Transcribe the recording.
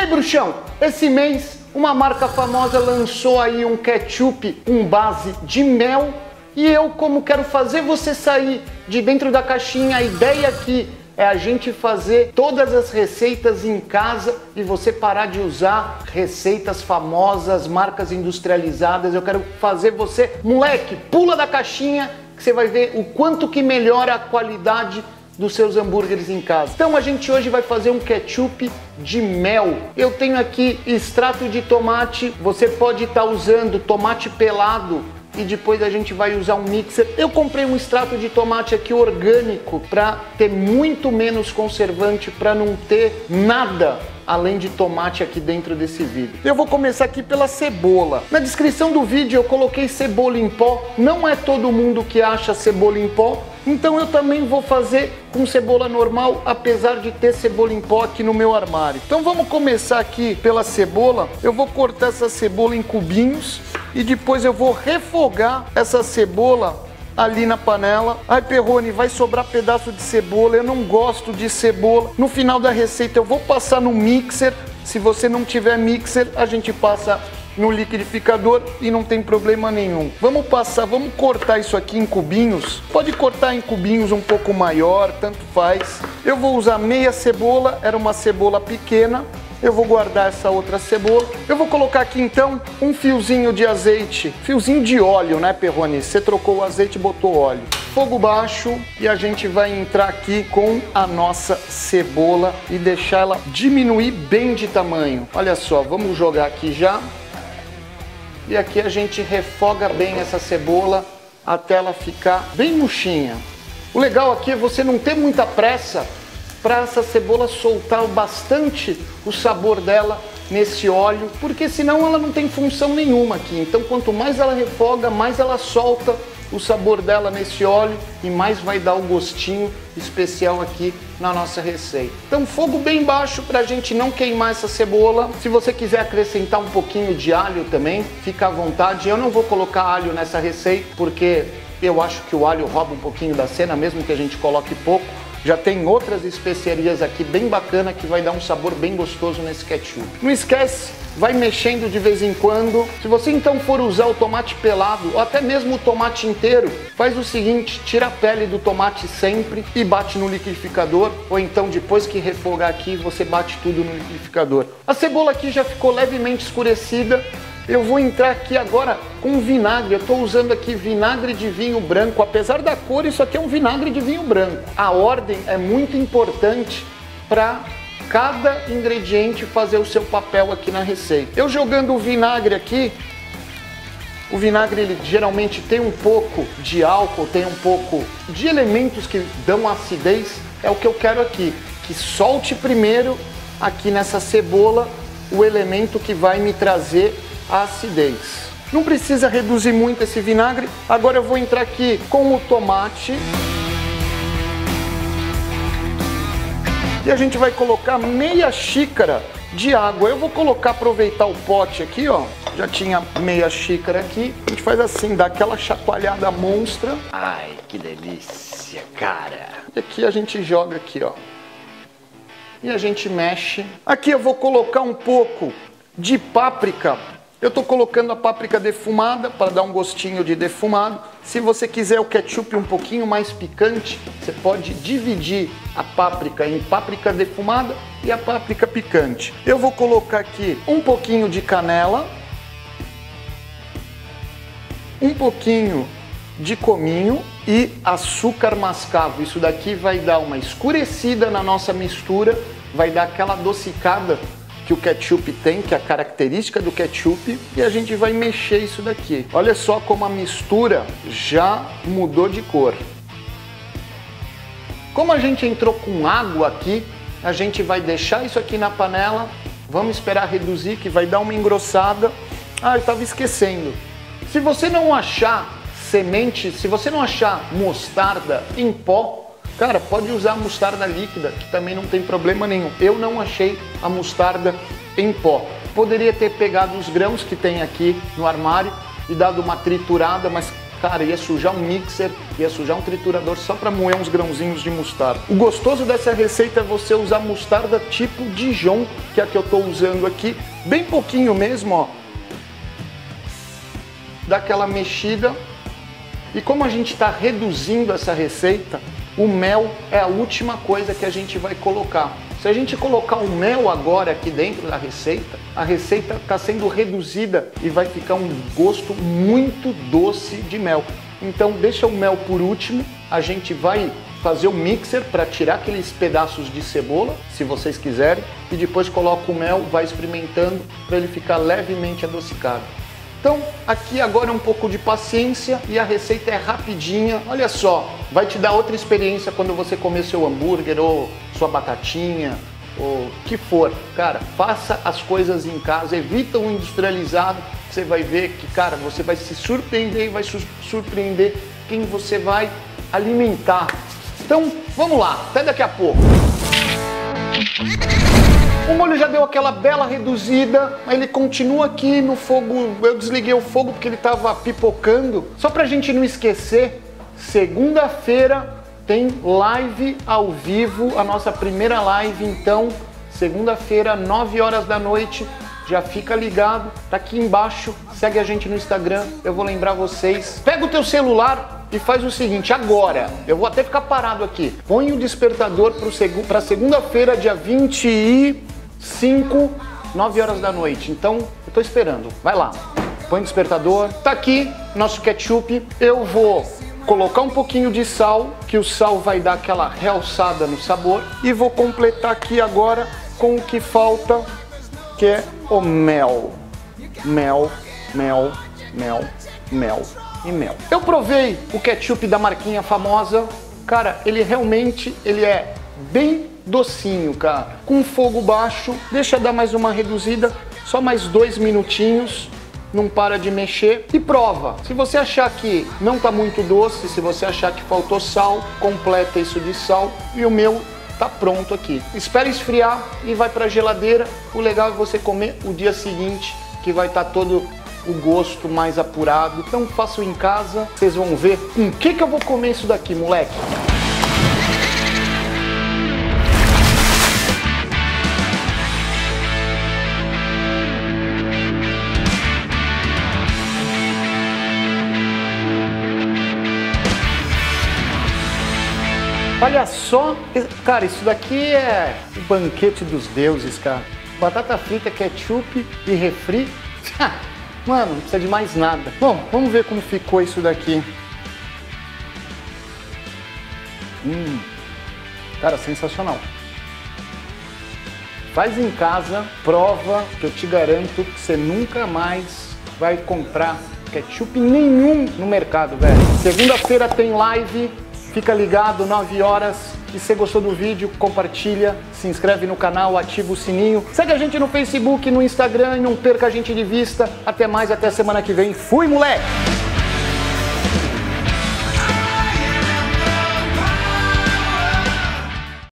bruxão, esse mês uma marca famosa lançou aí um ketchup com base de mel e eu, como quero fazer você sair de dentro da caixinha, a ideia aqui é a gente fazer todas as receitas em casa e você parar de usar receitas famosas, marcas industrializadas. Eu quero fazer você, moleque, pula da caixinha que você vai ver o quanto que melhora a qualidade dos seus hambúrgueres em casa. Então a gente hoje vai fazer um ketchup de mel. Eu tenho aqui extrato de tomate, você pode estar usando tomate pelado e depois a gente vai usar um mixer. Eu comprei um extrato de tomate aqui orgânico para ter muito menos conservante, para não ter nada além de tomate aqui dentro desse vídeo. Eu vou começar aqui pela cebola. Na descrição do vídeo eu coloquei cebola em pó. Não é todo mundo que acha cebola em pó, então eu também vou fazer com cebola normal, apesar de ter cebola em pó aqui no meu armário. Então vamos começar aqui pela cebola. Eu vou cortar essa cebola em cubinhos e depois eu vou refogar essa cebola ali na panela. Ai, Perrone, vai sobrar pedaço de cebola, eu não gosto de cebola. No final da receita eu vou passar no mixer. Se você não tiver mixer, a gente passa no liquidificador e não tem problema nenhum. Vamos cortar isso aqui em cubinhos. Pode cortar em cubinhos um pouco maior, tanto faz. Eu vou usar meia cebola, era uma cebola pequena. Eu vou guardar essa outra cebola. Eu vou colocar aqui então um fiozinho de azeite, fiozinho de óleo, né, Perrone? Você trocou o azeite e botou óleo. Fogo baixo e a gente vai entrar aqui com a nossa cebola e deixar ela diminuir bem de tamanho. Olha só, vamos jogar aqui já. E aqui a gente refoga bem essa cebola até ela ficar bem murchinha. O legal aqui é você não ter muita pressa para essa cebola soltar bastante o sabor dela nesse óleo, porque senão ela não tem função nenhuma aqui. Então quanto mais ela refoga, mais ela solta o sabor dela nesse óleo e mais vai dar o gostinho especial aqui na nossa receita. Então fogo bem baixo para a gente não queimar essa cebola. Se você quiser acrescentar um pouquinho de alho também, fica à vontade. Eu não vou colocar alho nessa receita porque eu acho que o alho rouba um pouquinho da cena, mesmo que a gente coloque pouco. Já tem outras especiarias aqui bem bacana que vai dar um sabor bem gostoso nesse ketchup. Não esquece, vai mexendo de vez em quando. Se você então for usar o tomate pelado ou até mesmo o tomate inteiro, faz o seguinte, tira a pele do tomate sempre e bate no liquidificador, ou então depois que refogar aqui, você bate tudo no liquidificador. A cebola aqui já ficou levemente escurecida. Eu vou entrar aqui agora com vinagre. Eu estou usando aqui vinagre de vinho branco. Apesar da cor, isso aqui é um vinagre de vinho branco. A ordem é muito importante para cada ingrediente fazer o seu papel aqui na receita. Eu jogando o vinagre aqui, o vinagre ele geralmente tem um pouco de álcool, tem um pouco de elementos que dão acidez. É o que eu quero aqui, que solte primeiro aqui nessa cebola o elemento que vai me trazer a acidez. Não precisa reduzir muito esse vinagre. Agora eu vou entrar aqui com o tomate. E a gente vai colocar meia xícara de água. Eu vou colocar, aproveitar o pote aqui, ó. Já tinha meia xícara aqui. A gente faz assim, dá aquela chacoalhada monstra. Ai, que delícia, cara. E aqui a gente joga aqui, ó. E a gente mexe. Aqui eu vou colocar um pouco de páprica. Eu estou colocando a páprica defumada para dar um gostinho de defumado. Se você quiser o ketchup um pouquinho mais picante, você pode dividir a páprica em páprica defumada e a páprica picante. Eu vou colocar aqui um pouquinho de canela, um pouquinho de cominho e açúcar mascavo. Isso daqui vai dar uma escurecida na nossa mistura, vai dar aquela adocicada que o ketchup tem, que é a característica do ketchup, e a gente vai mexer isso daqui. Olha só como a mistura já mudou de cor. Como a gente entrou com água aqui, a gente vai deixar isso aqui na panela, vamos esperar reduzir, que vai dar uma engrossada. Ah, eu estava esquecendo. Se você não achar semente, se você não achar mostarda em pó, cara, pode usar a mostarda líquida, que também não tem problema nenhum. Eu não achei a mostarda em pó. Poderia ter pegado os grãos que tem aqui no armário e dado uma triturada, mas cara, ia sujar um mixer, ia sujar um triturador só para moer uns grãozinhos de mostarda. O gostoso dessa receita é você usar mostarda tipo Dijon, que é a que eu estou usando aqui, bem pouquinho mesmo, ó. Dá aquela mexida. E como a gente está reduzindo essa receita, o mel é a última coisa que a gente vai colocar. Se a gente colocar o mel agora aqui dentro da receita, a receita está sendo reduzida e vai ficar um gosto muito doce de mel. Então deixa o mel por último, a gente vai fazer o mixer para tirar aqueles pedaços de cebola, se vocês quiserem, e depois coloca o mel, vai experimentando para ele ficar levemente adocicado. Então, aqui agora é um pouco de paciência e a receita é rapidinha. Olha só, vai te dar outra experiência quando você comer seu hambúrguer ou sua batatinha, ou o que for. Cara, faça as coisas em casa, evita o industrializado, você vai ver que, cara, você vai se surpreender e vai surpreender quem você vai alimentar. Então, vamos lá, até daqui a pouco. O molho já deu aquela bela reduzida, ele continua aqui no fogo. Eu desliguei o fogo porque ele estava pipocando. Só pra gente não esquecer, segunda-feira tem live ao vivo, a nossa primeira live, então, segunda-feira, 9 horas da noite, já fica ligado, tá aqui embaixo, segue a gente no Instagram, eu vou lembrar vocês. Pega o teu celular e faz o seguinte, agora, eu vou até ficar parado aqui, põe o despertador para segunda-feira, dia 25, 9 horas da noite. Então, eu tô esperando. Vai lá. Põe o despertador. Tá aqui nosso ketchup. Eu vou colocar um pouquinho de sal, que o sal vai dar aquela realçada no sabor. E vou completar aqui agora com o que falta, que é o mel. Mel, mel, mel, mel e mel. Eu provei o ketchup da marquinha famosa. Cara, ele realmente, ele é bem docinho, cara, com fogo baixo, deixa dar mais uma reduzida, só mais 2 minutinhos, não para de mexer e prova. Se você achar que não tá muito doce, se você achar que faltou sal, completa isso de sal e o meu tá pronto aqui. Espera esfriar e vai pra geladeira. O legal é você comer o dia seguinte, que vai estar todo o gosto mais apurado. Então faço em casa, vocês vão ver com que eu vou comer isso daqui, moleque. Olha só, cara, isso daqui é o banquete dos deuses, cara. Batata frita, ketchup e refri. Mano, não precisa de mais nada. Bom, vamos ver como ficou isso daqui. Cara, sensacional. Faz em casa, prova, que eu te garanto que você nunca mais vai comprar ketchup nenhum no mercado, velho. Segunda-feira tem live. Fica ligado, 9 horas. E se você gostou do vídeo, compartilha, se inscreve no canal, ativa o sininho. Segue a gente no Facebook, no Instagram e não perca a gente de vista. Até mais, até semana que vem. Fui, moleque!